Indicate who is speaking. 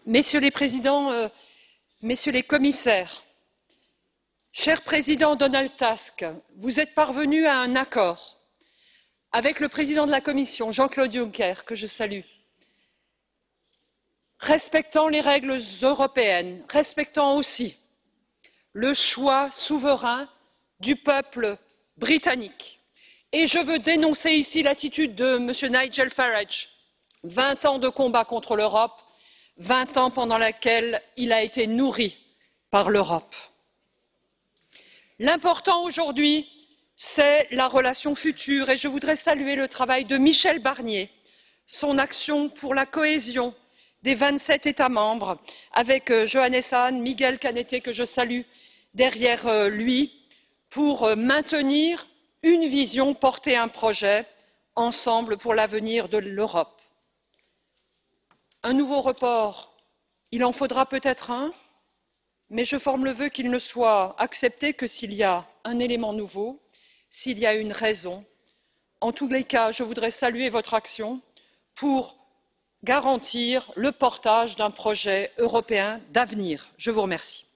Speaker 1: Messieurs les présidents, messieurs les commissaires, cher président Donald Tusk, vous êtes parvenu à un accord avec le président de la Commission, Jean-Claude Juncker, que je salue, respectant les règles européennes, respectant aussi le choix souverain du peuple britannique. Et je veux dénoncer ici l'attitude de M. Nigel Farage. 20 ans de combat contre l'Europe, 20 ans pendant lesquels il a été nourri par l'Europe. L'important aujourd'hui, c'est la relation future et je voudrais saluer le travail de Michel Barnier, son action pour la cohésion des 27 États membres, avec Johannes Hahn, Miguel Canetti, que je salue derrière lui, pour maintenir une vision, porter un projet ensemble pour l'avenir de l'Europe. Un nouveau report, il en faudra peut-être un, mais je forme le vœu qu'il ne soit accepté que s'il y a un élément nouveau, s'il y a une raison. En tous les cas, je voudrais saluer votre action pour garantir le portage d'un projet européen d'avenir. Je vous remercie.